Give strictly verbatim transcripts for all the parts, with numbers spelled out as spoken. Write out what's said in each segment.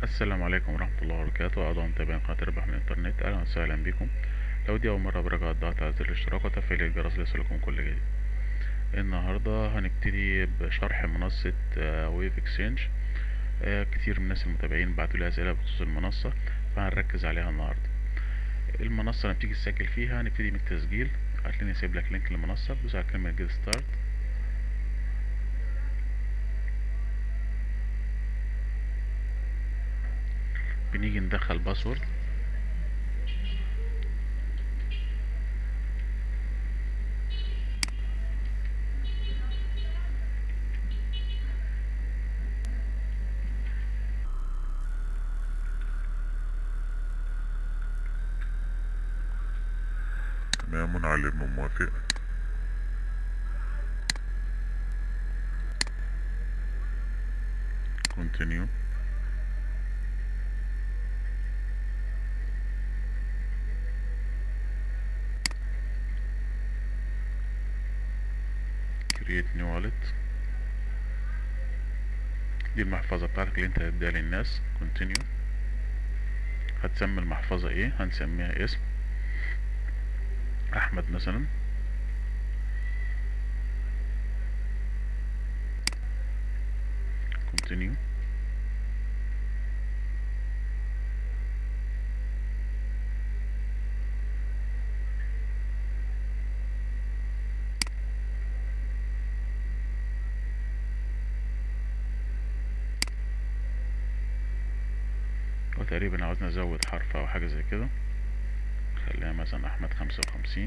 السلام عليكم ورحمة الله وبركاته. أعضاء متابعين قناة ربح من الإنترنت، أهلا وسهلا بكم. لو دي أول مرة برجع الضغط على زر الاشتراك وتفعيل الجرس ليصلكم كل جديد. النهاردة هنبتدي بشرح منصة ويف اكسشينج. كتير من الناس المتابعين بعتولي أسئلة بخصوص المنصة، فهنركز عليها النهاردة. المنصة لما تيجي تسجل فيها هنبتدي من التسجيل. هتلاقيني سايب لك لينك للمنصة، بتدوس على كلمة جيت ستارت. بنيجي ندخل باسورد. تمام ونعلم موافق. continue. create new wallet. دي المحفظة بتاعتك اللي انت هتديها للناس. continue. هتسمي المحفظة ايه؟ هنسميها اسم احمد مثلا. continue. وتقريبا عاوزنا نزود حرف او حاجة زي كده، خليها مثلا احمد خمسة وخمسين.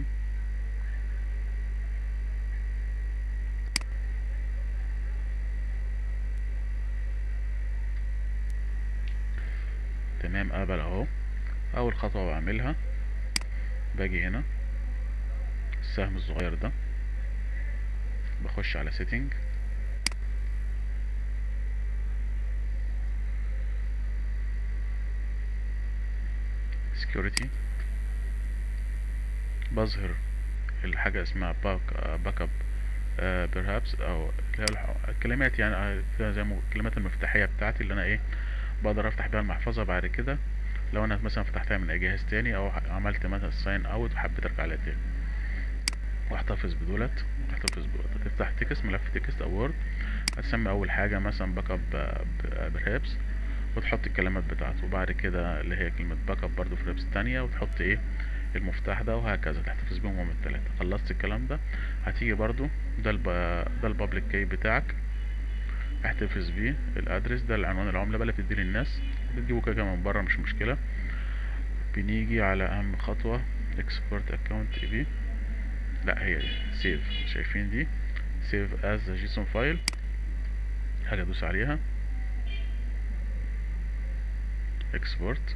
تمام، قبل اهو. اول خطوة بعملها باجي هنا السهم الصغير ده، بخش على setting، security، بظهر الحاجة اسمها باك باك اب perhaps، او الكلمات يعني زي الكلمات المفتاحية بتاعتي اللي انا ايه بقدر افتح بيها المحفظة بعد كده. لو انا مثلا فتحتها من اي جهاز تاني او عملت مثلا ساين اوت وحبيت ارجع لها تاني، واحتفظ بدولت واحتفظ بدولت. هتفتح تكست، ملف تكست او وورد، هتسمي اول حاجة مثلا باك اب برهابس، وتحط الكلمات بتاعته، وبعد كده اللي هي كلمة باك اب برضه في رابس التانية، وتحط ايه المفتاح ده، وهكذا تحتفظ بيهم هم التلاتة. خلصت الكلام ده هتيجي برضو ده الب... ده البابليك كي بتاعك، احتفظ بيه. الادرس ده العنوان العملة بقى اللي بتديه للناس، بتجيبه كده من بره مش مشكلة. بنيجي على اهم خطوة export account اي بي، لا هي دي سيف، شايفين دي سيف از جيسون فايل، حاجة ادوس عليها export.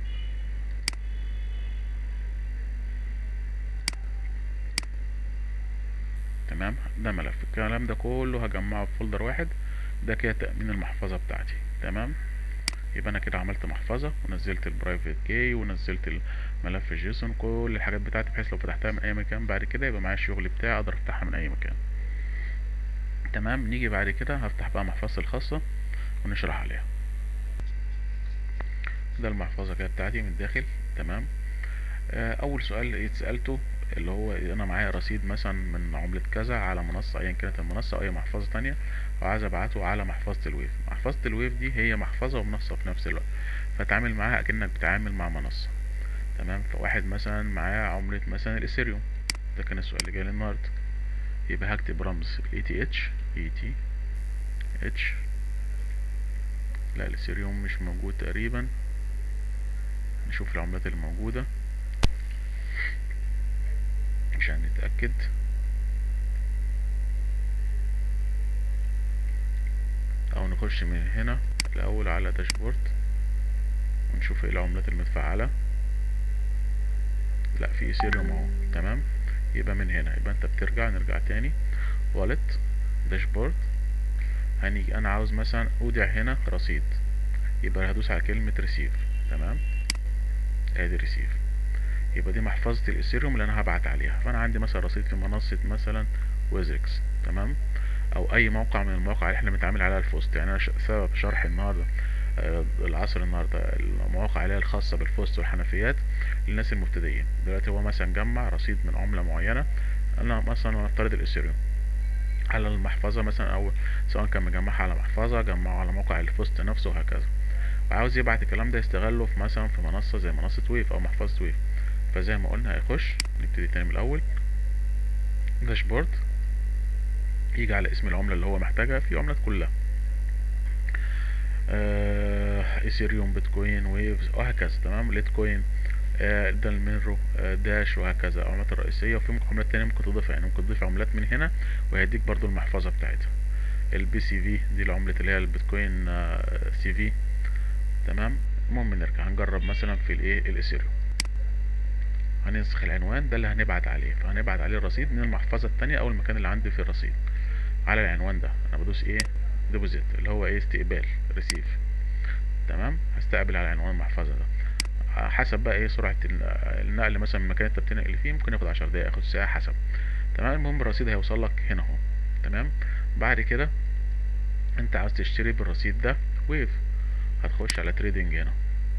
تمام، ده ملف. الكلام ده كله هجمعه في فولدر واحد، ده كده تأمين المحفظة بتاعتي. تمام، يبقى انا كده عملت محفظة ونزلت البرايفت كي ونزلت الملف جيسون، كل الحاجات بتاعتي، بحيث لو فتحتها من اي مكان بعد كده يبقى معايا الشغل بتاعي اقدر افتحها من اي مكان. تمام، نيجي بعد كده هفتح بقى محفظتي الخاصة ونشرح عليها. ده المحفظة كده بتاعتي من الداخل. تمام، آه اول سؤال اتسألته اللي هو انا معايا رصيد مثلا من عملة كذا على منصة ايا كانت المنصة او اي محفظة تانية، وعايز ابعته على محفظة الويف. محفظة الويف دي هي محفظة ومنصة في نفس الوقت، فتعامل معاها اكنك بتعامل مع منصة. تمام، فواحد مثلا معاه عملة مثلا الاثيريوم، ده كان السؤال اللي جاي لي النهارده، يبقى هكتب رمز اي تي اتش اي تي اتش. لا الاثيريوم مش موجود تقريبا، نشوف العملات اللي موجودة عشان نتأكد. او نخش من هنا الاول على داشبورد ونشوف ايه العملات المتفعلة. لا في ايثيريوم اهو. تمام، يبقى من هنا، يبقى انت بترجع، نرجع تاني والت داشبورد. هنيجي انا عاوز مثلا اودع هنا رصيد، يبقى هدوس على كلمة ريسيف. تمام، ادي ريسيف، يبقى دي محفظة الايثيريوم اللي انا هبعت عليها. فانا عندي مثلا رصيد في منصة مثلا ويزريكس، تمام، او اي موقع من المواقع اللي احنا بنتعامل عليها الفوست. يعني انا سبب شرح النهارده آه، العصر النهارده المواقع اللي هي الخاصة بالفوست والحنفيات للناس المبتدئين. دلوقتي هو مثلا جمع رصيد من عملة معينة، انا مثلا نفترض الاثيريوم، على المحفظة مثلا، او سواء كان مجمعها على محفظة جمعه على موقع الفوست نفسه وهكذا، وعاوز يبعت الكلام ده يستغله في مثلا في منصة زي منصة ويف او محفظة ويف. فزي ما قلنا هيخش، نبتدي تاني من الاول، داشبورد، يجي على اسم العملة اللي هو محتاجها، في عملات كلها آه ايثيريوم، بيتكوين، ويفز وهكذا. تمام، ليتكوين، آه ده المينرو، آه داش وهكذا، العملات الرئيسية. وفي عملات تانية ممكن تضيفها، يعني ممكن تضيف عملات من هنا وهيديك برضو المحفظة بتاعتها. البي سي في دي العملة اللي هي البيتكوين آه سي في. تمام. المهم نرجع هنجرب مثلا في الايه الايثيريوم، هننسخ العنوان ده اللي هنبعت عليه، فهنبعت عليه الرصيد من المحفظة التانية او المكان اللي عندي في الرصيد على العنوان ده. انا بدوس ايه ديبوزيت، اللي هو ايه استقبال، ريسيف. تمام، هستقبل على عنوان المحفظة ده. حسب بقى ايه سرعة النقل، مثلا من المكان اللي انت بتنقل فيه ممكن ياخد عشر دقايق، ياخد ساعة، حسب. تمام. المهم الرصيد هيوصل لك هنا اهو. تمام. بعد كده انت عاوز تشتري بالرصيد ده ويف، هتخش على تريدنج هنا.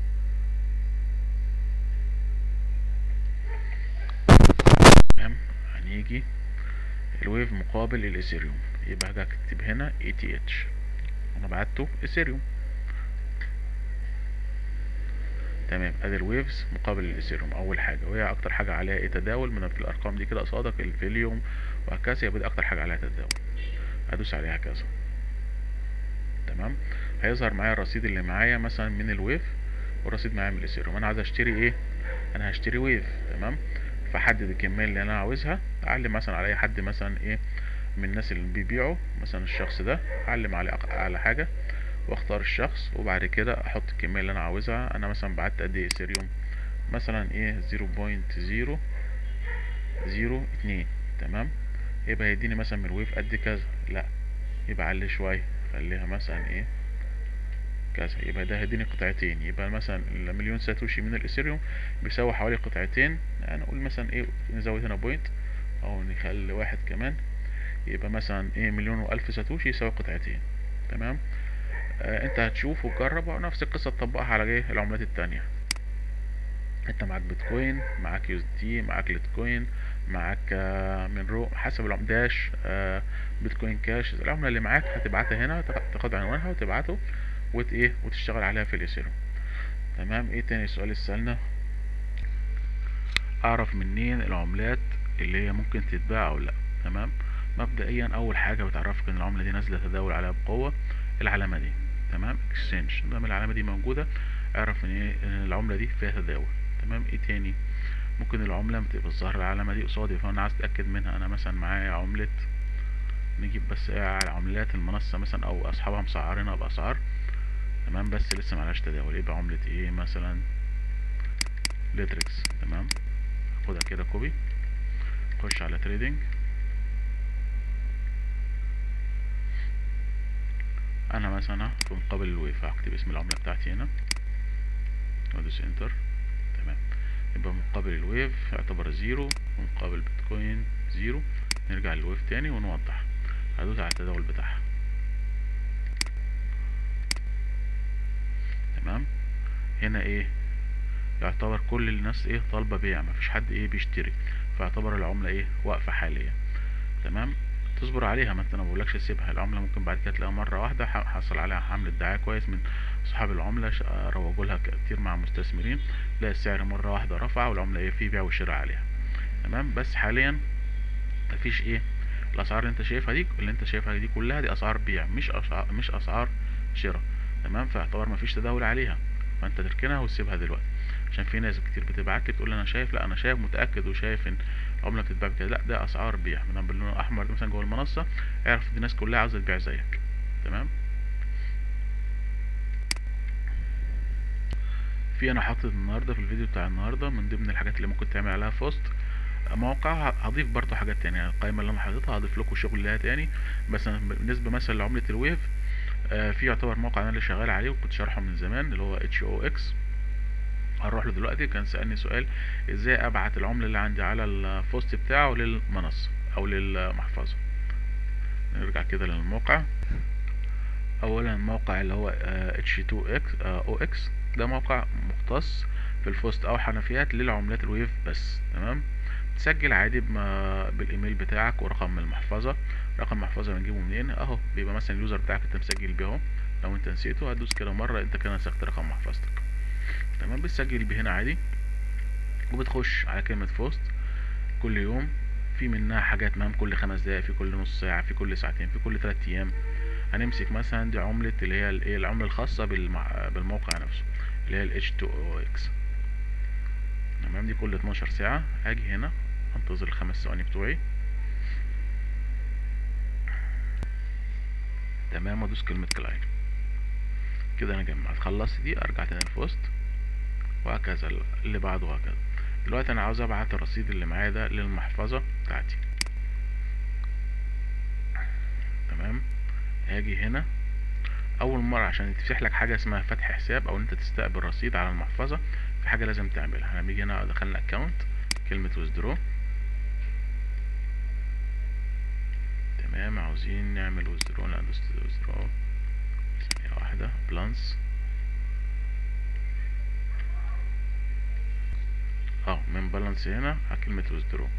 تمام. هنيجي الويف مقابل الايثيريوم، يبقى هاجي اكتب هنا اي تي اتش، انا بعته ايثيريوم. تمام، ادي الويفز مقابل الايثيريوم اول حاجه، وهي اكتر حاجه عليها ايه تداول من الارقام دي كده قصادك، الفيليوم وهكذا، يبقى دي اكتر حاجه عليها تداول، هدوس عليها كذا. تمام. هيظهر معايا الرصيد اللي معايا مثلا من الويف، والرصيد معايا من الايثيريوم. انا عايز اشتري ايه؟ انا هشتري ويف. تمام. فحدد الكميه اللي انا عاوزها، اعلم مثلا على اي حد مثلا ايه من الناس اللي بيبيعوا، مثلا الشخص ده اعلم عليه على حاجه واختار الشخص، وبعد كده احط الكميه اللي انا عاوزها. انا مثلا بعت قد ايه ايثيريوم؟ مثلا ايه زيرو بوينت زيرو زيرو اتنين. تمام. يبقى هيديني مثلا من الويف قد كذا، لا يبقى عليه شويه، خليها مثلا ايه كذا، يبقى ده هيديني قطعتين. يبقى مثلا المليون ساتوشي من الايثيريوم بيساوي حوالي قطعتين، يعني نقول مثلا ايه، نزود هنا بوينت او نخلي واحد كمان، يبقى مثلا ايه مليون والف ساتوشي يساوي قطعتين. تمام. آه انت هتشوف وتجرب، ونفس القصه تطبقها على ايه العملات التانية. انت معاك بيتكوين، معاك يو اس دي، معاك ليتكوين، معاك آه منرو، حسب العملة، داش، آه بيتكوين كاش، العملة اللي معاك هتبعتها هنا، تاخد عنوانها وتبعته وت ايه وتشتغل عليها في الايثيريوم. تمام. ايه تاني سؤال السألنا؟ اعرف منين العملات اللي هي ممكن تتباع او لا؟ تمام. مبدئيا اول حاجة بتعرفك ان العملة دي نازلة تداول عليها بقوة، العلامة دي. تمام، اكسشينج، دام العلامة دي موجودة اعرف ان ايه ان العملة دي فيها تداول. تمام. ايه تاني؟ ممكن العملة بتبقى الظاهرة العلامة دي قصادي، فانا عايز اتأكد منها. انا مثلا معايا عملة، نجيب بس ايه على عملات المنصة مثلا او اصحابها مسعرينها باسعار. تمام. بس لسه معلهاش تداول، يبقى عملة ايه مثلا ليتريكس. تمام. خدها كده كوبي، خش على تريدنج، انا مثلا في مقابل الويف هكتب اسم العملة بتاعتي هنا وادوس انتر. تمام. يبقى مقابل الويف يعتبر زيرو، ومقابل بيتكوين زيرو. نرجع للويف تاني ونوضح، هدوس على التداول بتاعها. تمام. هنا ايه يعتبر كل الناس ايه طالبة بيع، مفيش حد ايه بيشتري، فيعتبر العملة ايه واقفة حاليا. تمام. تصبر عليها، ما انت انا بقولكش تسيبها، العملة ممكن بعد كده تلاقيها مرة واحدة حصل عليها حملة دعاية كويس من اصحاب العملة، روجوا لها كتير مع مستثمرين، تلاقي السعر مرة واحدة رفع والعملة ايه في بيع وشراء عليها. تمام. بس حاليا مفيش ايه الاسعار اللي انت شايفها دي، اللي انت شايفها دي كلها دي اسعار بيع، مش اسعار مش اسعار شراء. تمام. فاعتبر مفيش تداول عليها، فانت تركنها وتسيبها دلوقتي، عشان في ناس كتير بتبعت لي تقول لي انا شايف، لا انا شايف متاكد وشايف ان العمله بتتباع كده، لا ده اسعار بيع من باللون الاحمر مثلا جوه المنصه، اعرف دي الناس كلها عاوزه تبيع زيك. تمام. في انا حاطط النهارده في الفيديو بتاع النهارده من ضمن الحاجات اللي ممكن تعمل عليها فوست موقع، هضيف برضو حاجات تانية، يعني القائمه اللي انا حاططها هضيف لكم شغل لها تاني. بس بالنسبه مثلا لعمله الويف، آه في يعتبر موقع انا اللي شغال عليه وكنت شارحه من زمان، اللي هو اتش او اكس. هنروح له دلوقتي. كان سألني سؤال ازاي ابعت العملة اللي عندي على البوست بتاعه للمنصة او للمحفظة. نرجع كده للموقع، اولا موقع اللي هو اتش تو اكس او اكس، ده موقع مختص في الفوست او حنفيات للعملات الويف بس. تمام، تسجل عادي بما بالايميل بتاعك ورقم المحفظه. رقم المحفظه بنجيبه منين؟ اهو بيبقى مثلا اليوزر بتاعك انت مسجل بيه اهو، لو انت نسيته هتدوس كده مره انت كده نسخت رقم محفظتك. تمام، بتسجل بيه هنا عادي، وبتخش على كلمه فوست كل يوم. في منها حاجات مهام كل خمس دقايق، في كل نص ساعه، في كل ساعتين، في كل تلات ايام. هنمسك مثلا دي عملة اللي هي الايه العملة الخاصة بالمع... بالموقع نفسه اللي هي ال اتش تو او اكس. تمام، دي كل اتناشر ساعة هاجي هنا انتظر الخمس ثواني بتوعي. تمام، وادوس كلمة كلاين. كده انا جمعت خلصت دي، ارجع تاني البوست وهكذا اللي بعده وهكذا. دلوقتي انا عاوز ابعت الرصيد اللي معايا ده للمحفظة بتاعتي. تمام، هاجي هنا اول مرة عشان يتفتح لك حاجة اسمها فتح حساب او انت تستقبل رصيد على المحفظة، في حاجة لازم تعملها. هنيجي هنا دخلنا اكونت، كلمة withdraw. تمام، عاوزين نعمل withdraw، لا دوست withdraw ثانية واحدة. بلانس اه من بالانس هنا على كلمة withdraw.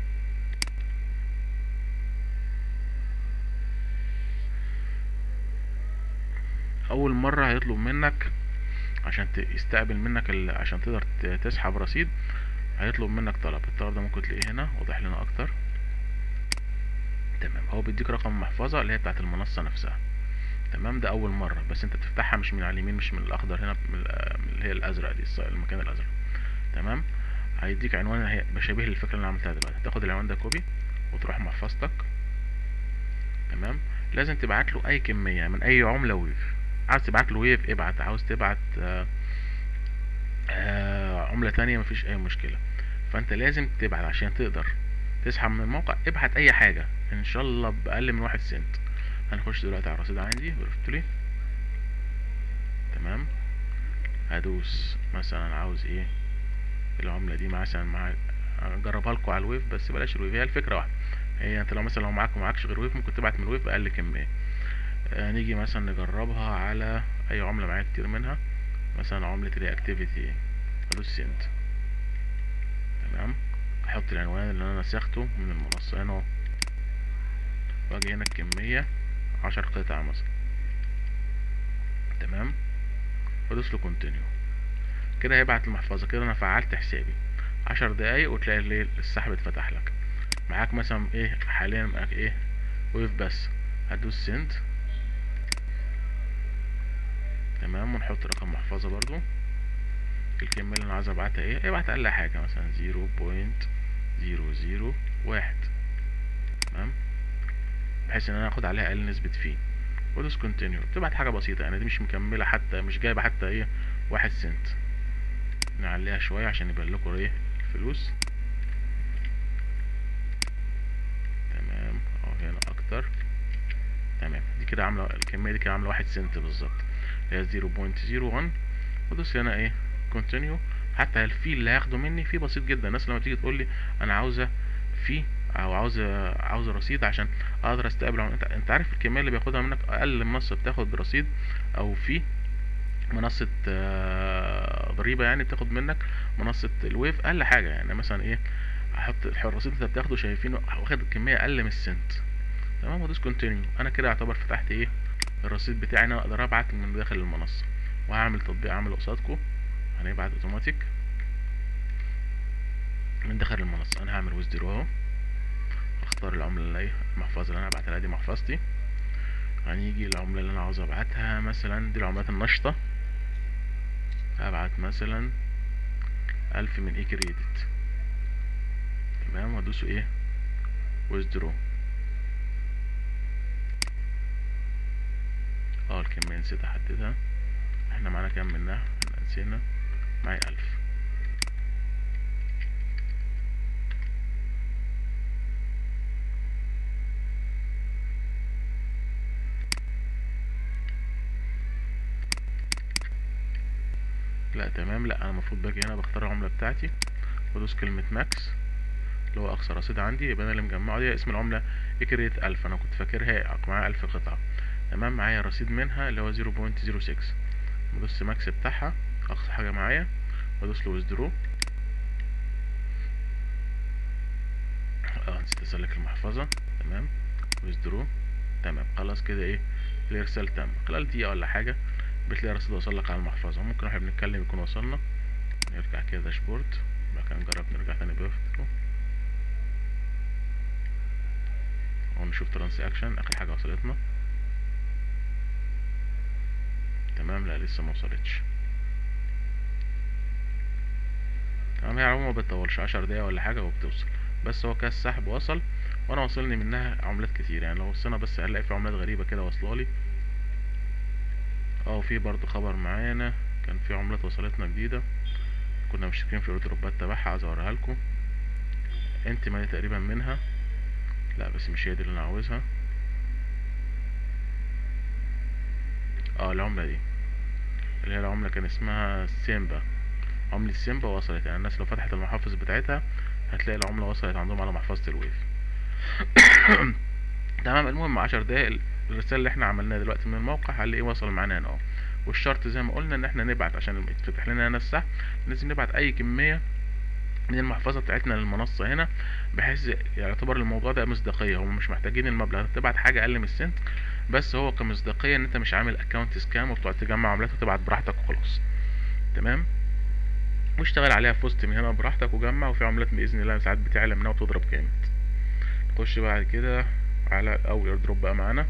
اول مرة هيطلب منك عشان يستقبل منك ال... عشان تقدر تسحب رصيد، هيطلب منك طلب. الطلب ده ممكن تلاقيه هنا واضح لنا اكتر. تمام، هو بيديك رقم المحفظة اللي هي بتاعت المنصة نفسها. تمام، ده اول مرة بس انت تفتحها مش من على اليمين، مش من الاخضر هنا، من اللي هي الازرق دي، المكان الازرق. تمام، هيديك عنوان هي شبيه للفكرة اللي انا عملتها دلوقتي. تاخد العنوان ده كوبي وتروح محفظتك. تمام، لازم تبعت له اي كمية من اي عملة ويف. عاوز تبعت له ويف ابعت، عاوز تبعت آآ آآ عملة تانية مفيش اي مشكلة. فانت لازم تبعت عشان تقدر تسحب من الموقع. ابعت اي حاجة ان شاء الله باقل من واحد سنت. هنخش دلوقتي على الرصيد عندي برفتلي. تمام، هدوس مثلا عاوز ايه العملة دي مثلا مع اجربها لكم على الويف، بس بلاش الويف، هي الفكرة واحدة. هي انت لو مثلا لو معاك ومعكش غير ويف ممكن تبعت من الويف باقل كمية. آه نيجي مثلا نجربها على اي عملة معايا كتير منها، مثلا عملة الرياكتيفيتي، ادوس سنت. تمام، احط العنوان اللي انا نسخته من المنصة هنا، واجي هنا الكمية عشر قطع مثلا. تمام، وادوس له كونتينيو. كده هيبعت المحفظة. كده انا فعلت حسابي عشر دقايق وتلاقي الليل السحب اتفتح لك. معاك مثلا ايه حاليا معاك ايه ويف بس، هتدوس سند. تمام، ونحط رقم محفظة برضو. الكمية اللي انا عايز ابعتها ايه، ابعت اقل حاجة مثلا زيرو بوينت زيرو زيرو واحد. تمام، بحيث ان انا اخد عليها اقل نسبة فيه، ودوس كونتينيو. بتبعت حاجة بسيطة يعني، دي مش مكملة حتى، مش جايبة حتى ايه واحد سنت. نعليها شوية عشان يبان لكم ايه الفلوس. تمام، اهو هنا اكتر. تمام، دي كده عاملة الكمية دي كده عاملة واحد سنت بالظبط، اللي هي زيرو بوينت زيرو وان. ودوس هنا ايه كونتينيو. حتى الفي اللي هياخده مني فيه بسيط جدا. الناس لما تيجي تقول لي انا عاوزة في او عاوزة عاوزة رصيد عشان اقدر استقبل، انت انت عارف الكمية اللي بياخدها منك اقل منصة بتاخد رصيد او في منصة ضريبة يعني بتاخد منك منصة الويف اقل حاجة يعني مثلا ايه، هحط الرصيد اللي انت بتاخده شايفينه واخد كمية اقل من السنت. تمام، وادوس كونتينيو. انا كده اعتبر فتحت ايه الرصيد بتاعي، انا اقدر ابعت من داخل المنصة. وهعمل تطبيق عامله قصادكم، هنبعت اوتوماتيك من داخل المنصة. انا هعمل ويزدرو اهو، اختار العملة اللي هي المحفظة اللي انا ابعتها لها، دي محفظتي. هنيجي العملة اللي انا عاوز ابعتها، مثلا دي العملات النشطة. هبعت مثلا الف من اي كريدت. تمام، وادوسه ايه ويزدرو. اه الكمية نسيت احددها، احنا معانا كام منها، احنا نسينا معايا الف. لا تمام، لا انا المفروض باجي هنا بختار العملة بتاعتي وادوس كلمة ماكس اللي هو اقصى رصيد عندي، يبقى انا اللي مجمعه دي اسم العملة اكريت الف. انا كنت فاكرها معايا الف قطعة. تمام. معايا رصيد منها اللي هو زيرو بوينت زيرو سكس، بدوس ماكس بتاعها اقصى حاجه معايا، بدوس له ويزدرو. اه نسيت اسلك المحفظه. تمام، ويزدرو. تمام خلاص كده ايه الارسال تم. خلال دقيقه ولا حاجه بتلاقي رصيد وصلك على المحفظه. ممكن واحنا بنتكلم يكون وصلنا. نرجع كده داشبورد، بعد كده نجرب نرجع تاني بيفترو ونشوف ترانزاكشن اخر حاجه وصلتنا. تمام، لا لسه ما وصلتش. تمام، هي عموما ما بتطولش عشر دقايق ولا حاجه وبتوصل. بس هو كاس سحب وصل، وانا وصلني منها عملات كتير. يعني لو بصينا بس هنلاقي في عملات غريبه كده واصلالي. اه وفي برضو خبر معانا، كان في عملات وصلتنا جديده كنا مشتركين في الاوردروبات تبعها، عايز اوريها لكم. انت مالي تقريبا منها، لا بس مش هي دي اللي انا عاوزها. اه العمله دي اللي هي العمله كان اسمها سيمبا. عمله سيمبا وصلت، يعني الناس لو فتحت المحافظ بتاعتها هتلاقي العمله وصلت عندهم على محفظه الويف. تمام. المهم عشر دقايق الرساله اللي احنا عملناها دلوقتي من الموقع هنلاقيه وصل معانا هنا اهو. والشرط زي ما قلنا ان احنا نبعت عشان يتفتح لنا هنا السحب، لازم نبعت اي كميه من المحفظه بتاعتنا للمنصه هنا، بحيث يعتبر الموضوع ده مصداقيه. هم مش محتاجين المبلغ، تبعت حاجه اقل من السنت، بس هو كمصداقيه ان انت مش عامل اكونت سكام وبتقعد تجمع عملات وتبعت براحتك وخلاص. تمام، واشتغل عليها في وسط من هنا براحتك وجمع. وفي عملات باذن الله ساعات بتعلى منها وتضرب جامد. نخش بعد كده على اول ايردروب بقى معانا.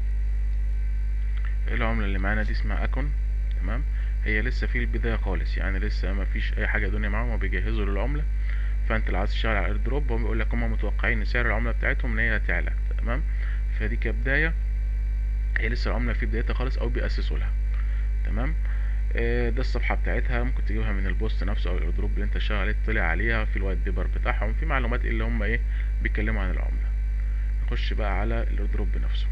العمله اللي معانا دي اسمها اكون. تمام، هي لسه في البدايه خالص، يعني لسه ما فيش اي حاجه دنيا معاهم وبيجهزوا للعمله. فانت لو عايز تشتغل على الايردروب هم بيقول لك هم متوقعين ان سعر العمله بتاعتهم ان هي هتعلى. تمام، فدي كبدايه، هي لسه العمله في بدايتها خالص او بيأسسوا لها. تمام. آه ده الصفحه بتاعتها، ممكن تجيبها من البوست نفسه او الايردروب اللي انت شغال عليه تطلع عليها في الوايت بيبر بتاعهم، في معلومات اللي هم ايه بيتكلموا عن العمله. نخش بقى على الايردروب نفسه.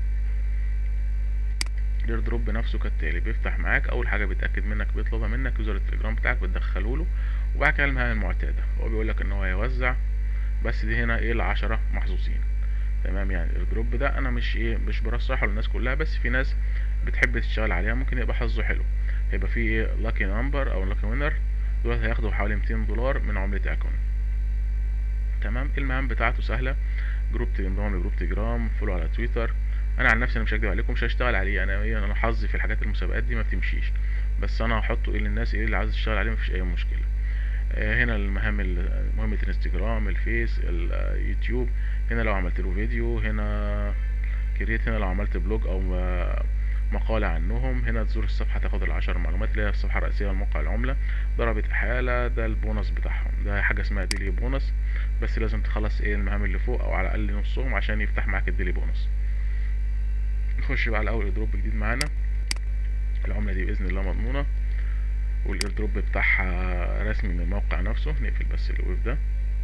الايردروب نفسه كالتالي، بيفتح معاك اول حاجه بيتاكد منك، بيطلبها منك يوزر التليجرام بتاعك بتدخله له، وبعد كده المهام المعتاده هو بيقول لك ان هو هيوزع. بس دي هنا ايه العشرة محظوظين. تمام، يعني الايردروب ده انا مش ايه مش برشحه للناس كلها، بس في ناس بتحب تشتغل عليها ممكن يبقى حظه حلو. هيبقى في ايه لاكي نمبر او لاكي وينر، دول هياخدوا حوالي ميتين دولار من عملة اكون. تمام، المهام بتاعته سهلة. جروب تليجرام لجروب تليجرام، فولو على تويتر. انا عن نفسي انا مش هكدب عليكم مش هشتغل عليه، انا ايه انا حظي في الحاجات المسابقات دي ما بتمشيش، بس انا هحطه ايه للناس ايه اللي عايز تشتغل عليه مفيش اي مشكلة. هنا المهام مهمة الانستجرام، الفيس، اليوتيوب. هنا لو عملت له فيديو، هنا كريت، هنا لو عملت بلوج او مقالة عنهم. هنا تزور الصفحة تاخد العشر معلومات اللي هي الصفحة الرئيسية لموقع العملة. ضربت إحالة، ده البونص بتاعهم، ده حاجة اسمها ديلي بونص، بس لازم تخلص ايه المهام اللي فوق او على الأقل نصهم عشان يفتح معاك الديلي بونص. نخش بقى على أول ايردروب جديد معانا. العملة دي بإذن الله مضمونة، والايردروب بتاعها رسمي من الموقع نفسه. نقفل بس الويب ده،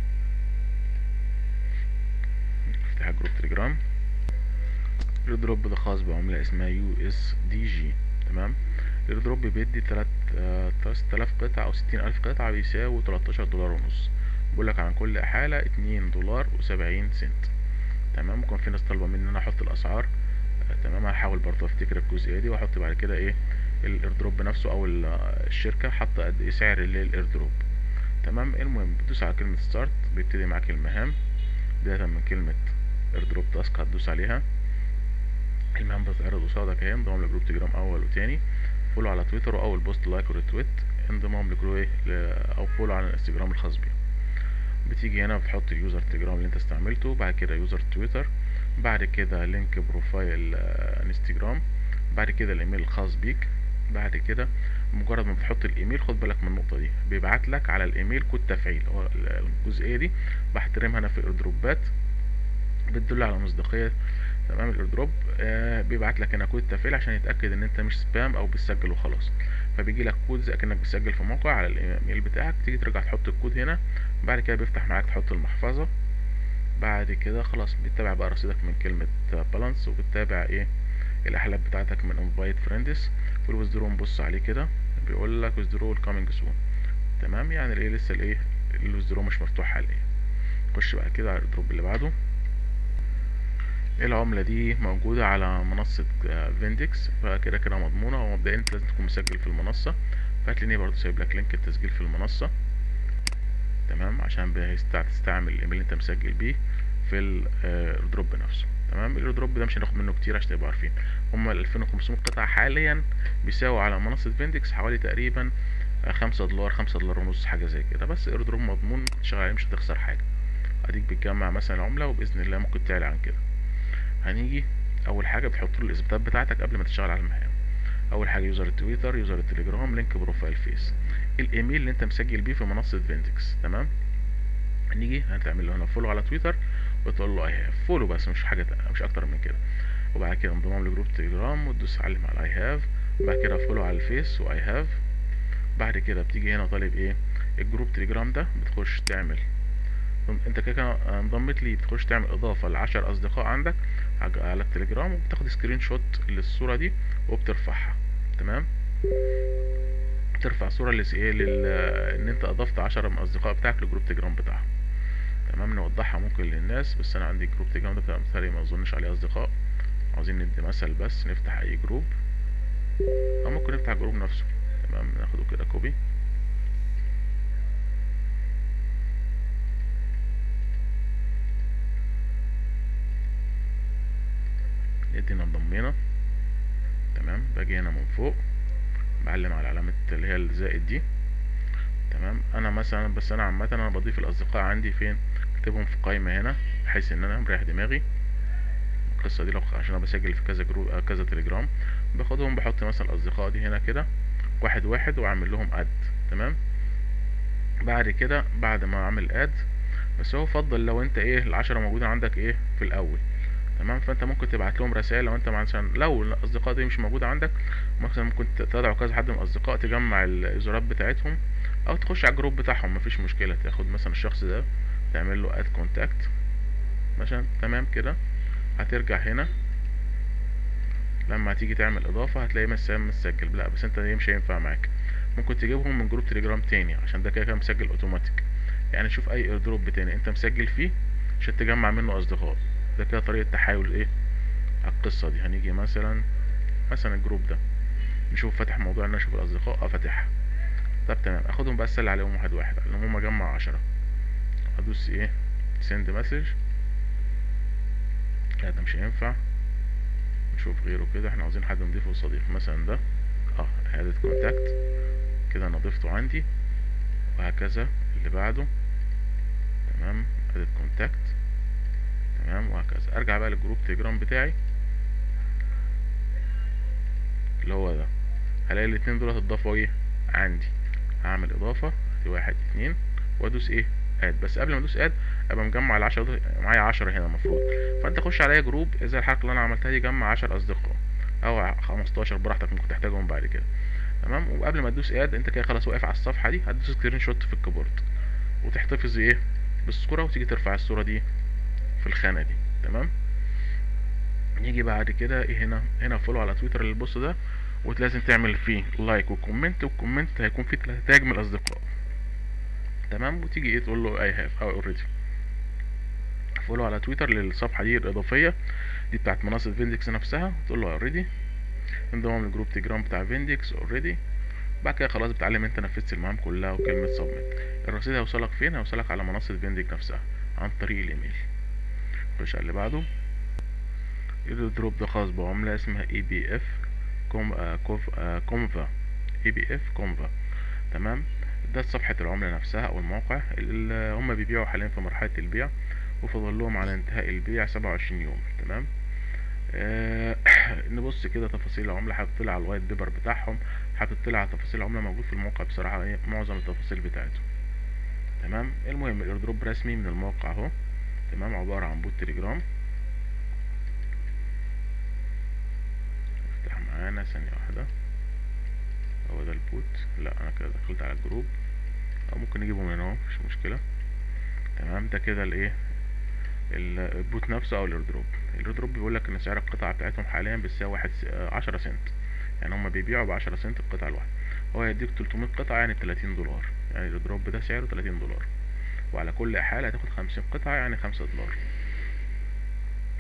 نفتح جروب تليجرام. الايردروب ده خاص بعملة اسمها يو اس دي جي. تمام، الايردروب بيدي تلات تلات آلاف قطعة او ستين الف قطعة بيساوي تلاتاشر دولار ونص. بيقولك عن كل احالة اتنين دولار وسبعين سنت. تمام، ممكن في ناس طالبة مني ان انا احط الاسعار. تمام، هحاول برضه افتكر الجزئية دي واحط بعد كده ايه الايردروب نفسه او الشركة حاطة قد ايه سعر للايردروب. تمام، المهم بتدوس على كلمة ستارت، بيبتدي معاك المهام بداية من كلمة ايردروب تاسك هتدوس عليها. المهام بتتعرض قصادك اهي. انضمام لجروب تليجرام اول وتاني، فولو على تويتر واول بوست لايك وريتويت، انضمام لجروب ايه او فولو على الانستجرام الخاص بيه. بتيجي هنا بتحط اليوزر تليجرام اللي انت استعملته، بعد كده يوزر تويتر، بعد كده لينك بروفايل انستجرام، بعد كده الايميل الخاص بيك. بعد كده مجرد ما بتحط الايميل، خد بالك من النقطه دي، بيبعت لك على الايميل كود تفعيل. هو الجزئيه دي بحترمها انا في الايردروبات، بتدل على مصداقيه. تمام، الايردروب آه بيبعت لك هنا كود تفعيل عشان يتاكد ان انت مش سبام او بتسجل وخلاص. فبيجي لك كود زي كانك بتسجل في موقع على الايميل بتاعك، تيجي ترجع تحط الكود هنا. بعد كده بيفتح معاك تحط المحفظه. بعد كده خلاص بتتابع بقى رصيدك من كلمه بالانس، وبتتابع ايه الاحلام بتاعتك من انفايت فريندز. والويزدرو نبص عليه كده بيقول لك ويزدرو كامينج سون. تمام، يعني الايه لسه الايه الويزدرو مش مفتوح حاليا. نخش بقى كده على الايردروب اللي بعده. العملة دي موجودة على منصة فيندكس، فكده كده مضمونة، ومبدئيا انت لازم تكون مسجل في المنصة، فهتلاقيني برضه سايب لك لينك التسجيل في المنصة. تمام، عشان تستعمل الايميل اللي انت مسجل بيه في الايردروب نفسه. تمام، الايردروب ده مش هناخد منه كتير عشان تبقوا عارفين، هما ال ألفين وخمسمية قطعة حاليا بيساوي على منصة فيندكس حوالي تقريبا خمسة دولار، خمسة دولار ونص، حاجة زي كده. بس ايردروب مضمون، ممكن تشتغل عليه مش هتخسر حاجة، اديك بتجمع مثلا عملة وبإذن الله ممكن تعلى عن كده. هنيجي اول حاجة بتحط له الاثباتات بتاعتك قبل ما تشتغل على المهام. اول حاجة يوزر التويتر، يوزر التليجرام، لينك بروفايل فيس، الايميل اللي انت مسجل بيه في منصة فيندكس. تمام، نيجي هنعمل له هنا فولو على تويتر، وتقول له اي هاف فولو بس، مش حاجه مش اكتر من كده. وبعد كده انضمام لجروب تليجرام، وتدوس علم على اي هاف. بعد كده فولو على الفيس واي هاف. بعد كده بتيجي هنا طالب ايه الجروب تليجرام ده، بتخش تعمل، انت كده كده انضمت لي، بتخش تعمل اضافه لعشر اصدقاء عندك على التليجرام، وبتاخد سكرين شوت للصوره دي وبترفعها. تمام، ترفع صوره للايه لل ان انت اضفت عشرة من الاصدقاء بتاعك لجروب تليجرام بتاعهم. تمام، نوضحها ممكن للناس، بس انا عندي جروب تليجرام ده مثالي ما اظنش عليه اصدقاء. عاوزين ندي مثل بس، نفتح اي جروب، او ممكن نفتح الجروب نفسه. تمام، ناخده كده كوبي، ندينا انضمينا. تمام، باجي هنا من فوق بعلم على علامة اللي هي الزائد دي. تمام، انا مثلا بس انا عامة انا بضيف الاصدقاء عندي فين، اكتبهم في قائمة هنا بحيث ان انا مريح دماغي القصة دي، لو عشان انا بسجل في كذا جروب كذا تليجرام، باخدهم بحط مثلا الاصدقاء دي هنا كده واحد واحد واعمل لهم اد. تمام، بعد كده بعد ما اعمل اد، بس هو فضل لو انت ايه العشرة موجودين عندك ايه في الاول. تمام، فانت ممكن تبعت لهم رسائل لو انت مثلا لو الاصدقاء دي مش موجوده عندك، مثلا ممكن تدعو كذا حد من الاصدقاء، تجمع اليوزرات بتاعتهم، او تخش على الجروب بتاعهم، مفيش مشكله، تاخد مثلا الشخص ده تعمل له اد كونتاكت مثلا. تمام كده، هترجع هنا لما هتيجي تعمل اضافه هتلاقي مثلا مسجل، لا بس انت ايه مش هينفع معاك، ممكن تجيبهم من جروب تليجرام تاني، عشان ده كده كده مسجل اوتوماتيك. يعني شوف اي ايردروب تاني انت مسجل فيه عشان تجمع منه اصدقاء، ده كده طريقه تحايل ايه على القصه دي. هنيجي مثلا مثلا الجروب ده، نشوف فاتح موضوع ان انا اشوف الاصدقاء، اه فاتحها. طب تمام، اخدهم بقى اسال عليهم واحد واحد، لان هم جمع عشرة، ادوس ايه سند مسج. لا ده مش هينفع، نشوف غيره كده، احنا عاوزين حد نضيفه صديق مثلا ده، اه ادت كونتاكت كده انا ضفته عندي، وهكذا اللي بعده. تمام، ادت كونتاكت. تمام، وهكذا. ارجع بقى للجروب تليجرام بتاعي اللي هو ده، هلاقي الاتنين دول اتضافوا ايه عندي، هعمل اضافة لواحد اتنين وادوس ايه اد. بس قبل ما ادوس اد ابقى مجمع العشرة دول معايا، عشرة هنا المفروض، فانت خش على اي جروب زي الحركة اللي انا عملتها دي، جمع عشر اصدقاء او خمستاشر براحتك، ممكن تحتاجهم بعد كده. تمام، وقبل ما تدوس اد انت كده خلاص واقف على الصفحة دي، هتدوس سكرين شوت في الكيبورد وتحتفظ ايه بالصورة، وتيجي ترفع الصورة دي في الخانة دي. تمام، نيجي بعد كده ايه هنا هنا فولو على تويتر للبوست ده، ولازم تعمل فيه لايك وكومنت، والكومنت هيكون فيه تلاتة تاج من الاصدقاء. تمام، وتيجي ايه تقول له اي هاف او اوريدي فولو على تويتر للصفحه دي الاضافيه دي بتاعت منصه فيندكس نفسها، تقول له اوريدي انضمام للجروب تليجرام بتاع فيندكس اوريدي. بعد كده خلاص بتعلم انت نفذت المهام كلها وكلمه سبميت. الرصيد هيوصلك فين؟ هيوصلك على منصه فيندكس نفسها عن طريق الايميل. خش على اللي بعده. الدروب ده خاص بعمله اسمها اي بي اف كوم آه كوف آه كومفا اي بي اف كومفا. تمام، ده صفحة العملة نفسها او الموقع اللي هم بيبيعوا حاليا في مرحلة البيع، وفضل لهم على انتهاء البيع سبعة وعشرين يوم. تمام، آه نبص كده تفاصيل العملة، حاطط لها على الوايت بيبر بتاعهم، حاطط لها على تفاصيل العملة، موجود في الموقع بصراحة ايه معظم التفاصيل بتاعته. تمام، المهم الايردروب رسمي من الموقع اهو. تمام، عبارة عن بوت تليجرام. افتح معانا ثانية واحدة، هو ده البوت، لا انا كده دخلت على الجروب، او ممكن نجيبه من هنا اهو مفيش مشكلة. تمام، ده كده الايه البوت نفسه او الايردروب. الايردروب بيقول لك ان سعر القطعه بتاعتهم حاليا بتساوي واحد عشرة سنت، يعني هما بيبيعوا بعشرة سنت القطعه الواحده، هو هيديك تلتمية قطعه يعني بتلاتين دولار، يعني الايردروب ده سعره تلاتين دولار، وعلى كل احاله هتاخد خمسين قطعه يعني خمسة دولار.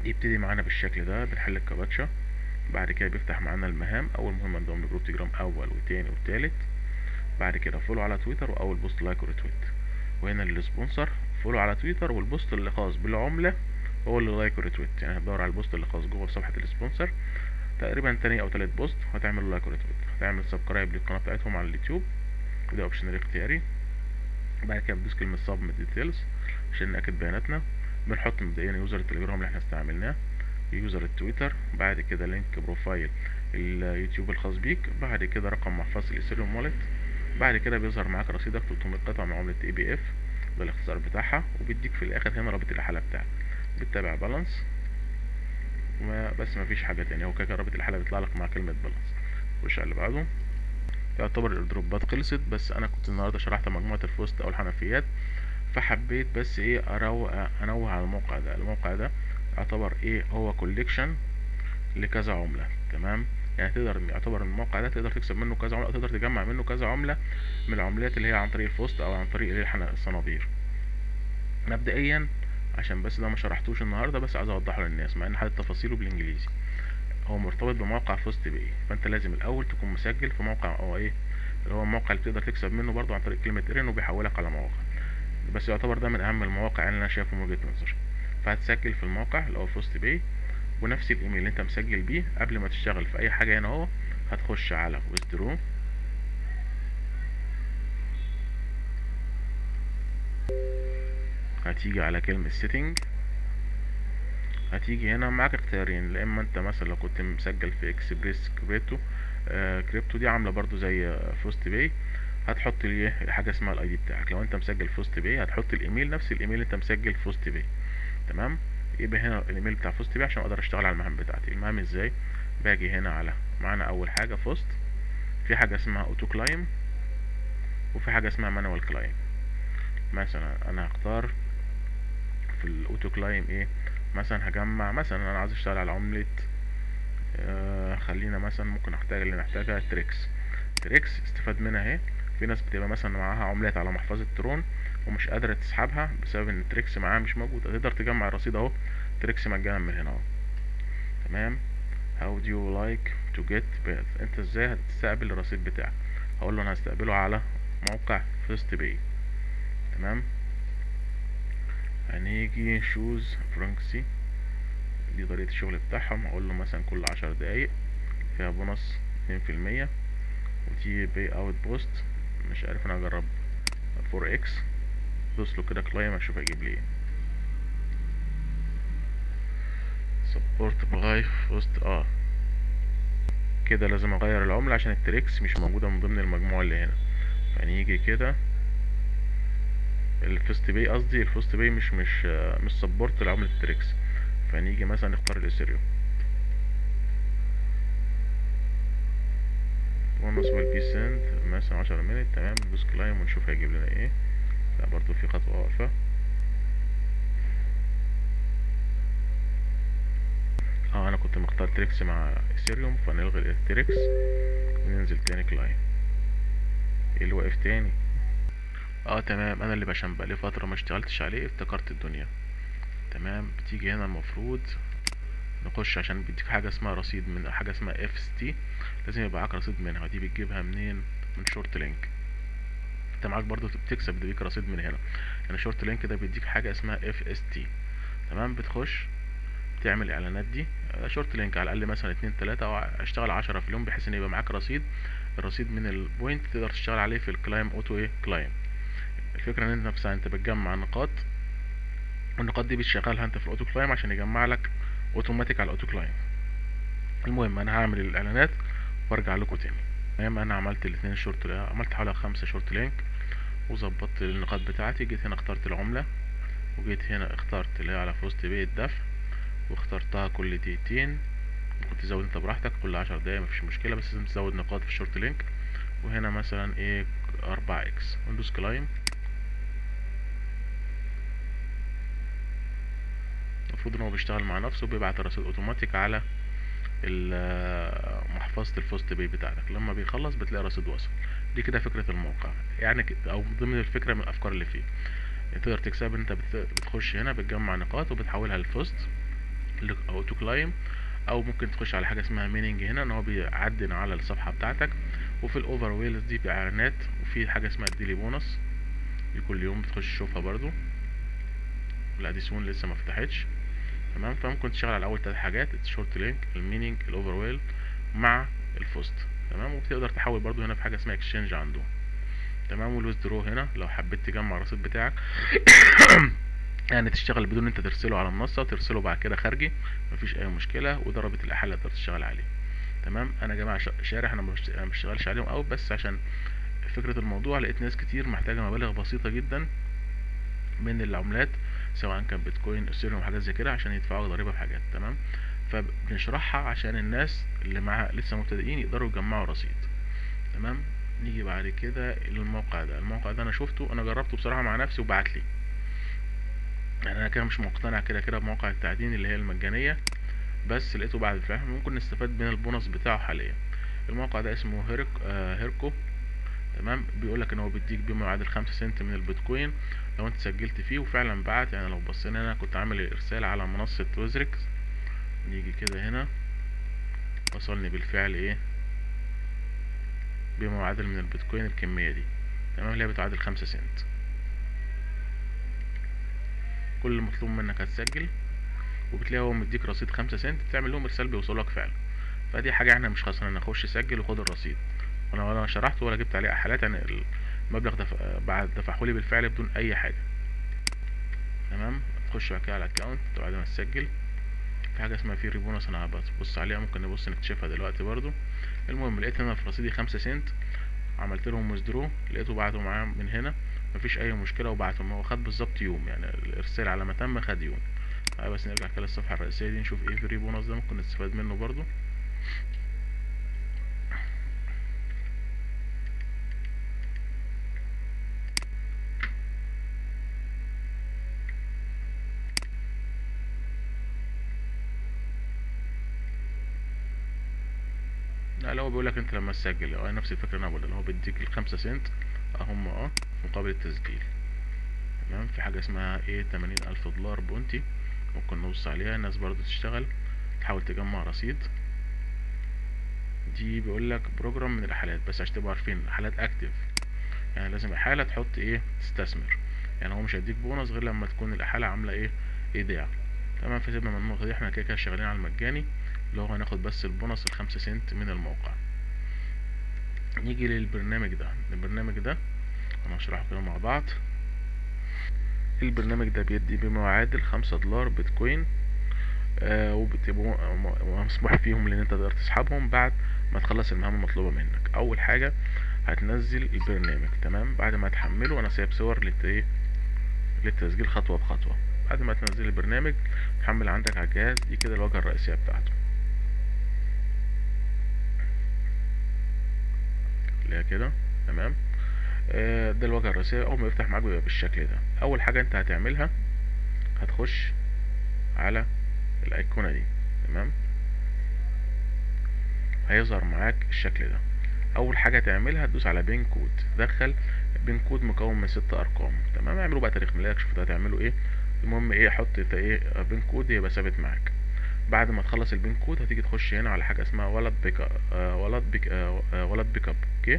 يبتدي معانا بالشكل ده، بنحل الكابتشا. بعد كده بيفتح معانا المهام. اول مهمه انضم لجروب تليجرام اول وتاني وتالت. بعد كده فولو على تويتر واول بوست لايك وريتويت. وهنا السبونسر فولو على تويتر، والبوست اللي خاص بالعمله هو اللي لايك وريتويت. يعني هتدور على البوست اللي خاص جوه صفحه السبونسر، تقريبا تاني او تالت بوست هتعمل لايك وريتويت. هتعمل سبسكرايب للقناه بتاعتهم على اليوتيوب، وده اوبشن اختياري. بعد كده بندوس كلمه سبميت ديتيلز عشان ناكد بياناتنا. بنحط مبدئيا يوزر التليجرام اللي احنا استعملناه، يوزر التويتر، بعد كده لينك بروفايل اليوتيوب الخاص بيك، بعد كده رقم محفظة الاثيريوم والت. بعد كده بيظهر معاك رصيدك ثلاثمية قطعة من عملة اي بي اف، ده الاختصار بتاعها. وبيديك في الاخر هنا رابط الحالة بتاعك، بتتابع بالانس وما بس ما فيش حاجة تانية. هو كده رابط الحالة بيطلع لك مع كلمة بالانس. خش على اللي بعده. يعتبر الايردروبات خلصت، بس انا كنت النهارده شرحت مجموعة الفوست او الحنفيات، فحبيت بس ايه اروق انوه على الموقع ده. الموقع ده يعتبر ايه، هو كوليكشن لكذا عملة. تمام، يعني تقدر يعتبر الموقع ده تقدر تكسب منه كذا عملة، تقدر تجمع منه كذا عملة من العملات اللي هي عن طريق الفوست او عن طريق اللي احنا الصنادير. مبدئيا عشان بس ده ما شرحتوش النهارده، بس عايز اوضحه للناس مع ان حد تفاصيله بالانجليزي. هو مرتبط بموقع فوست باي، فانت لازم الاول تكون مسجل في موقع او ايه اللي هو الموقع اللي تقدر تكسب منه برضو عن طريق كلمة ايرن، وبيحولك على مواقع. بس يعتبر ده من اهم المواقع اللي انا شايفه من وجهة نظري. فهتسجل في الموقع اللي هو فوست باي، ونفس الايميل اللي انت مسجل بيه قبل ما تشتغل في اي حاجة هنا اهو. هتخش على withdraw، هتيجي على كلمة setting. هتيجي هنا معاك اختيارين، لا اما انت مثلا لو كنت مسجل في اكسبريس كريبتو آه كريبتو دي عامله برضو زي فوست باي، هتحط لي حاجه اسمها الاي دي بتاعك. لو انت مسجل فوست باي هتحط الايميل نفس الايميل اللي انت مسجل فوست باي. تمام، يبقى هنا الايميل بتاع فوست باي عشان اقدر اشتغل على المهام بتاعتي. المهام ازاي؟ باجي هنا على معانا اول حاجه فوست، في حاجه اسمها اوتو كلايم، وفي حاجه اسمها مانوال كلايم. مثلا انا هختار في الاوتو كلايم ايه، مثلا هجمع، مثلا انا عايز اشتغل على عملة آه خلينا مثلا ممكن احتاج اللي نحتاجها تريكس. تريكس استفاد منها اهي. في ناس بتبقى مثلا معاها عملات على محفظة ترون ومش قادرة تسحبها بسبب ان تريكس معاها مش موجود، تقدر تجمع الرصيد اهو، تريكس مجانا من هنا اهو. تمام. how do you like to get paid؟ انت ازاي هتستقبل الرصيد بتاعك؟ هقول له انا هستقبله على موقع فيست باي. تمام، هنيجي شوز فرنكسي، دي طريقة الشغل بتاعهم. اقول له مثلا كل عشر دقايق فيها بونص اتنين في المية، وتي باي اوت بوست مش عارف، انا هجرب فور اكس. دوس له كده كلايم اشوف هيجيب لي ايه. سبورت باي بوست اه كده لازم اغير العملة عشان التريكس مش موجودة من ضمن المجموعة اللي هنا. فنيجي كده الفيست باي، قصدي الفوست باي مش مش مش سبورت لعملة التريكس. فنيجي مثلا نختار الاثيريوم، ونص والبي سنت مثلا عشرة مينت. تمام، ندوس كلايم ونشوف هيجيب لنا ايه. لا برضو في خطوة واقفة. اه انا كنت مختار تريكس مع اثيريوم، فنلغي التريكس وننزل تاني كلايم. ايه اللي واقف تاني؟ اه تمام، انا اللي عشان بقالي فترة ما اشتغلتش عليه افتكرت الدنيا. تمام، بتيجي هنا المفروض نخش عشان بيديك حاجة اسمها رصيد من حاجة اسمها اف اس تي، لازم يبقى معاك رصيد منها. ودي بتجيبها منين؟ من شورت لينك. انت معاك برضو بتكسب بيديك رصيد من هنا، يعني شورت لينك ده بيديك حاجة اسمها اف اس تي. تمام، بتخش تعمل الاعلانات دي شورت لينك على الاقل مثلا اتنين تلاتة او اشتغل عشرة في اليوم، بحيث ان يبقى معاك رصيد. الرصيد من البوينت تقدر تشتغل عليه في الكلايم اوتو ايه كلايم. الفكرة ان انت نفسها انت بتجمع نقاط، والنقاط دي بتشغلها انت في الاوتو كلايم عشان يجمع لك اوتوماتيك على الاوتو كلايم. المهم انا هعمل الاعلانات وارجع لكم تاني. تمام، انا عملت الاثنين شورت، عملت حوالي خمسة شورت لينك وظبطت النقاط بتاعتي. جيت هنا اخترت العملة، وجيت هنا اخترت اللي هي على فوست بي الدفع، واخترتها كل دقيقتين. ممكن تزود انت براحتك كل عشر دقايق مفيش مشكلة، بس لازم تزود نقاط في الشورت لينك. وهنا مثلا ايه اربعة اكس، وندوس كلايم. المفروض ان هو بيشتغل مع نفسه، بيبعت الرصيد اوتوماتيك على محفظة الفوست باي بتاعتك. لما بيخلص بتلاقي رصيد وصل. دي كده فكرة الموقع يعني، او ضمن الفكرة من الافكار اللي فيه. تقدر تكسب انت بتخش هنا بتجمع نقاط وبتحولها لفوست، اوتو كلايم، او ممكن تخش على حاجه اسمها ميننج هنا ان هو بيعدن على الصفحه بتاعتك. وفي الاوفر ويلز دي باعلانات، وفي حاجه اسمها الديلي بونص دي كل يوم بتخش تشوفها برضو. لا دي سون لسه ما فتحتش. تمام، فممكن تشتغل على اول ثلاث حاجات: الشورت لينك، الميننج، الاوفر ويل مع الفوست. تمام، وبتقدر تحول برضو هنا في حاجه اسمها اكسشينج عندهم. تمام، والويزدرو هنا لو حبيت تجمع الرصيد بتاعك يعني تشتغل بدون انت ترسله على منصه وترسله بعد كده خارجي، مفيش اي مشكله، وضربة الاحاله تقدر تشتغل عليه. تمام، انا يا جماعه شارح انا ما بشتغلش عليهم قوي، بس عشان فكره الموضوع لقيت ناس كتير محتاجه مبالغ بسيطه جدا من العملات، سواء كان بيتكوين، اثيريوم، حاجات زي كده، عشان يدفعوا ضريبه في حاجات. تمام، فبنشرحها عشان الناس اللي معاها لسه مبتدئين يقدروا يجمعوا رصيد. تمام، نيجي بعد كده للموقع ده. الموقع ده انا شفته، انا جربته بصراحه مع نفسي وبعت لي، يعني انا كده مش مقتنع كده كده بموقع التعدين اللي هي المجانيه، بس لقيته بعد الفهم ممكن نستفاد من البونص بتاعه حاليا. الموقع ده اسمه هيرك آه هيركو. تمام، بيقولك ان هو بيديك بما يعادل خمسة سنت من البيتكوين لو انت سجلت فيه، وفعلا بعت. يعني لو بصينا هنا كنت عامل الارسال على منصة ويزريكس، نيجي كده هنا وصلني بالفعل ايه بما يعادل من البيتكوين الكمية دي. تمام، اللي هي بتعادل خمسة سنت. كل المطلوب منك هتسجل، وبتلاقي هو مديك رصيد خمسة سنت، تعمل لهم ارسال بيوصلك فعلا. فدي حاجة احنا مش خسرانين، اخش سجل وخد الرصيد. وانا ولا شرحت ولا جبت عليه احالات، يعني المبلغ دفع بعد دفعهولي بالفعل بدون اي حاجة. تمام، تخش بعد كده على الاكونت بعد ما تسجل، في حاجة اسمها في ريبونس انا هبص عليها، ممكن نبص نكتشفها دلوقتي برضو. المهم لقيت هنا في رصيدي خمسة سنت، عملت لهم ويزدرو، لقيته بعته معايا من هنا، مفيش اي مشكلة، وبعتهم. هو خد بالظبط يوم، يعني الارسال على ما تم خد يوم. بس نرجع كده للصفحة الرئيسية دي، نشوف ايه في ريبونس ده ممكن نستفاد منه برضو. لا، هو بيقولك انت لما تسجل، اه نفس الفكرة اللي انا بقولها، اللي هو بيديك الخمسة سنت اهم اه مقابل التسجيل. تمام، في حاجة اسمها ايه تمانين الف دولار بونتي، ممكن نبص عليها. الناس برضو تشتغل تحاول تجمع رصيد. دي بيقولك بروجرام من الحالات، بس عشان تبقوا عارفين حالات اكتف، يعني لازم حالة تحط ايه تستثمر، يعني هو مش هيديك بونص غير لما تكون الحالة عاملة ايه ايداع. تمام، فسيبنا من النقطة دي، احنا كده كده شغالين على المجاني اللي هو هناخد بس البونص الخمسة سنت من الموقع. نيجي للبرنامج ده. البرنامج ده انا هشرحه كده مع بعض. البرنامج ده بيدي بما يعادل خمسة دولار بيتكوين، آه وبتبقوا مسموح فيهم لان انت تقدر تسحبهم بعد ما تخلص المهام المطلوبة منك. اول حاجة هتنزل البرنامج. تمام، بعد ما تحمله انا سايب صور للت... للتسجيل خطوة بخطوة. بعد ما تنزل البرنامج تحمل عندك على الجهاز، دي كده الواجهة الرئيسية بتاعته اللي هي كده. تمام، آه ده الواجهة الرئيسية. اول ما يفتح معاك بيبقى بالشكل ده. اول حاجة انت هتعملها هتخش على الايقونة دي. تمام، هيظهر معاك الشكل ده. اول حاجة تعملها تدوس على بين كود، تدخل بين كود مكون من ست ارقام. تمام، اعملوا بقى تاريخ ميلادك، شوف هتعملوا ايه. المهم ايه حط ايه بين كود يبقى ثابت معاك. بعد ما تخلص البين كود هتيجي تخش هنا على حاجة اسمها ولد بيك آه ولد بيك آه ولد بيك اب. اوكي،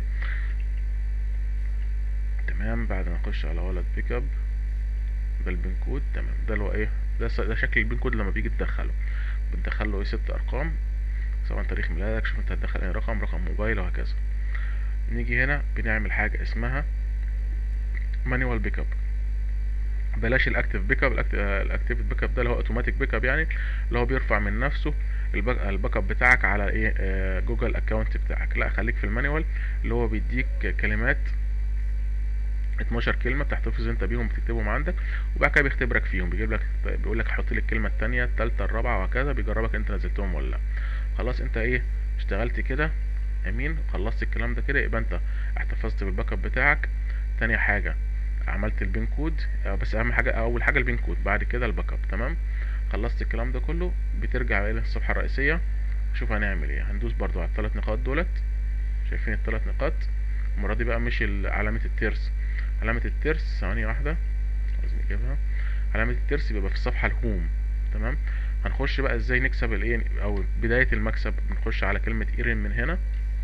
تمام، بعد ما نخش على ولد بيك اب بالبين كود. تمام، ده اللي هو ايه ده, ده شكل البين كود لما بيجي تدخله. بتدخله ايه ست ارقام، سواء تاريخ ميلادك، شوف انت هتدخل اي رقم، رقم موبايل وهكذا. نيجي هنا بنعمل حاجة اسمها مانيوال بيك اب. بلاش الاكتف بيك اب. الاكتيف بيك اب ده اللي هو اوتوماتيك بيك اب، يعني اللي هو بيرفع من نفسه الباك اب بتاعك على ايه آه جوجل اكونت بتاعك. لا، خليك في المانيوال اللي هو بيديك كلمات اتناشر كلمه بتحتفظ انت بيهم، بتكتبهم عندك، وبعد كده بيختبرك فيهم، بيجيب لك بيقول لك حط لي الكلمه الثانيه الثالثه الرابعه وهكذا، بيجربك انت نزلتهم ولا لا. خلاص انت ايه اشتغلت كده امين، خلصت الكلام ده كده، يبقى انت احتفظت بالباك اب بتاعك. تاني حاجه عملت البين كود، بس اهم حاجه اول حاجه البين كود، بعد كده الباك اب. تمام، خلصت الكلام ده كله، بترجع الى الصفحه الرئيسيه. شوف هنعمل ايه. هندوس برضو على الثلاث نقاط دولت، شايفين الثلاث نقاط. المره دي بقى مش علامه الترس، علامه الترس ثوانيه واحده لازم نجيبها. علامه الترس بيبقى في الصفحه الهوم. تمام، هنخش بقى ازاي نكسب الايه او بداية المكسب. بنخش على كلمة ايرن من هنا.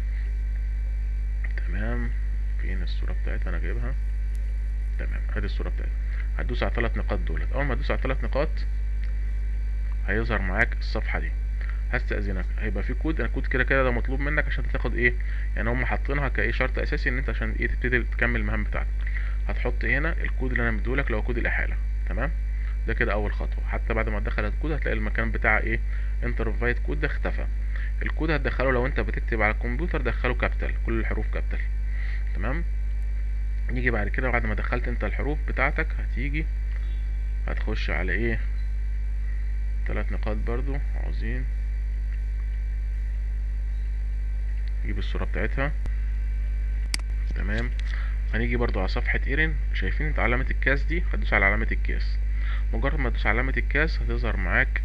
تمام. فين الصورة بتاعتها؟ انا جايبها. تمام، ادي الصورة بتاعتها. هتدوس على ثلاث نقاط دولت. اول ما تدوس على ثلاث نقاط هيظهر معاك الصفحة دي. هستأذنك، هيبقى في كود. الكود كده كده ده مطلوب منك عشان تاخد ايه، يعني هم حاطينها كايه شرط اساسي ان انت عشان ايه تبتدي تكمل المهام بتاعتك. هتحط هنا الكود اللي انا مديهولك اللي هو كود الاحالة. تمام، ده كده اول خطوة. حتى بعد ما تدخل الكود هتلاقي المكان بتاع ايه انترفايت كود ده اختفى. الكود هتدخله لو انت بتكتب على الكمبيوتر دخله كابيتال، كل الحروف كابيتال. تمام. نيجي بعد كده بعد ما دخلت انت الحروف بتاعتك هتيجي هتخش على ايه ثلاث نقاط برضو عاوزين نجيب الصورة بتاعتها. تمام. هنيجي برضو على صفحة ايرن. شايفين انت علامة الكاس دي؟ هتدوس على علامة الكاس. مجرد ما تدوس على علامة الكاس هتظهر معاك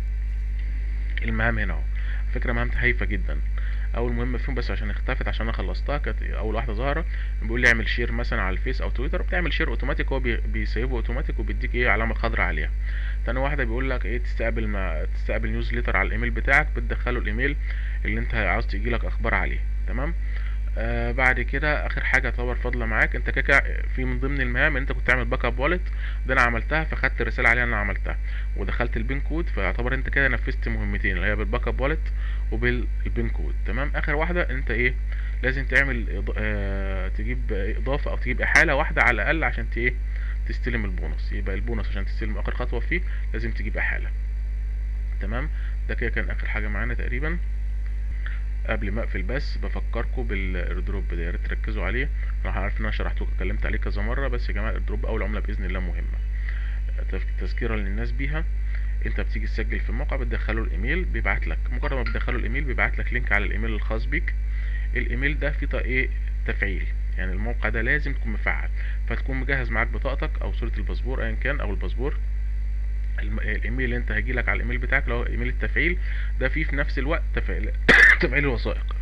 المهام هنا اهو. فكرة مهمتها هايفة جدا. اول مهمة فيهم بس عشان اختفت عشان انا خلصتها كانت اول واحدة ظاهرة بيقول لي اعمل شير مثلا على الفيس او تويتر. بتعمل شير اوتوماتيك، هو بي بيسيبه اوتوماتيك وبيديك ايه علامة خضراء عليها. تاني واحدة بيقول لك ايه تستقبل ما تستقبل نيوزليتر على الايميل بتاعك، بتدخله الايميل اللي انت عاوز تجيلك اخبار عليه. تمام. آه بعد كده اخر حاجه تعتبر فاضله معاك انت كده في من ضمن المهام ان انت كنت تعمل باك اب والت. ده انا عملتها فخدت الرساله عليها انا عملتها ودخلت البين كود، فيعتبر انت كده نفذت مهمتين اللي هي بالباك اب والت وبالبين كود. تمام. اخر واحده انت ايه لازم تعمل آه تجيب اضافه او تجيب احاله واحده على الاقل عشان ت ايه تستلم البونص. يبقى البونص عشان تستلم اخر خطوه فيه لازم تجيب احاله. تمام. ده كده كان اخر حاجه معانا تقريبا. قبل ما اقفل بس بفكركم بالايردروب ده، يا ريت تركزوا عليه. انا عارف ان انا شرحته اتكلمت عليه كذا مره، بس يا جماعه الايردروب اول عمله باذن الله مهمه. تذكيرا للناس بيها، انت بتيجي تسجل في الموقع بتدخله الايميل بيبعت لك. مجرد ما بتدخله الايميل بيبعت لك لينك على الايميل الخاص بيك. الايميل ده فيه ايه تفعيل، يعني الموقع ده لازم تكون مفعل، فتكون مجهز معاك بطاقتك او صوره الباسبور ايا كان او الباسبور. الايميل اللي انت هيجيلك على الايميل بتاعك اللي هو ايميل التفعيل ده فيه في نفس الوقت تفعيل تفعيل الوثائق.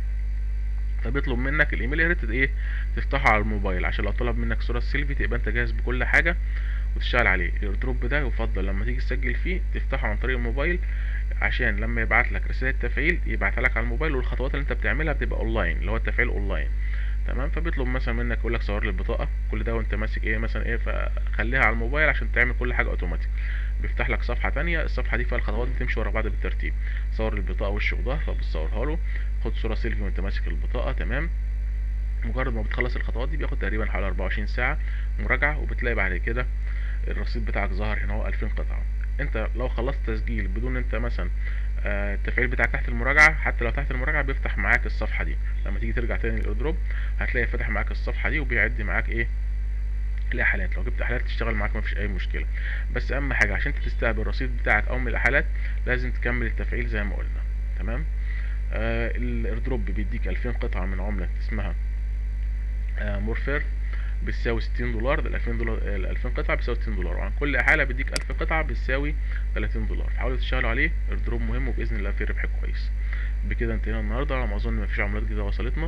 فبيطلب منك الايميل يا ريت ايه تفتحه على الموبايل عشان لو طلب منك صوره سيلفي تبقى انت جاهز بكل حاجه وتشتغل عليه. الايردروب ده يفضل لما تيجي تسجل فيه تفتحه عن طريق الموبايل عشان لما يبعت لك رساله تفعيل يبعتها لك على الموبايل، والخطوات اللي انت بتعملها بتبقى اونلاين اللي هو التفعيل اونلاين. تمام. فبيطلب مثلا منك يقول لك صور لي البطاقه، كل ده وانت ماسك ايه مثلا ايه فخليها على الموبايل عشان تعمل كل حاجه اوتوماتيك. بيفتح لك صفحه تانية، الصفحه دي فيها الخطوات بتمشي ورا بعض بالترتيب. صور البطاقه وش وظهر فبتصورها له، خد صوره سيلفي وانت ماسك البطاقه. تمام. مجرد ما بتخلص الخطوات دي بياخد تقريبا حوالي اربعة وعشرين ساعه مراجعه، وبتلاقي بعد كده الرصيد بتاعك ظهر هنا هو الفين قطعه. انت لو خلصت تسجيل بدون انت مثلا آه التفعيل بتاعك تحت المراجعه، حتى لو تحت المراجعه بيفتح معاك الصفحه دي. لما تيجي ترجع تاني للايردروب هتلاقي فتح معاك الصفحه دي وبيعد معاك ايه الاحالات. لو جبت احالات تشتغل معاك مفيش اي مشكله، بس اهم حاجه عشان انت تستقبل الرصيد بتاعك او من الاحالات لازم تكمل التفعيل زي ما قلنا. تمام. آه الايردروب بيديك الفين قطعه من عمله اسمها آه مورفير بتساوي ستين دولار. ده الالفين دولار الالفين قطعه بتساوي ستين دولار، وعن كل احاله بيديك الف قطعه بتساوي تلاتين دولار. فحاولوا تشتغلوا عليه، ايردروب مهم وباذن الله فيه ربح كويس. بكده انتهينا النهارده على ما اظن مفيش عملات جديده وصلتنا.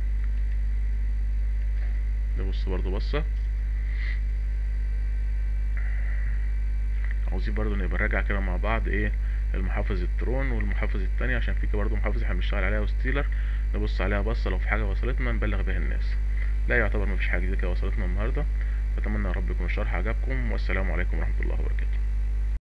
نبص برضو بصه، عاوزين برضو نبقى نراجع كده مع بعض ايه المحافظ الترون والمحافظ التانية عشان في كده برضو محافظ احنا بنشتغل عليها وستيلر، نبص عليها بصه لو في حاجه وصلتنا نبلغ بيها الناس. لا يعتبر مفيش حاجه جديده كده وصلتنا النهارده. بتمنى يا رب يكون الشرح عجبكم، والسلام عليكم ورحمه الله وبركاته.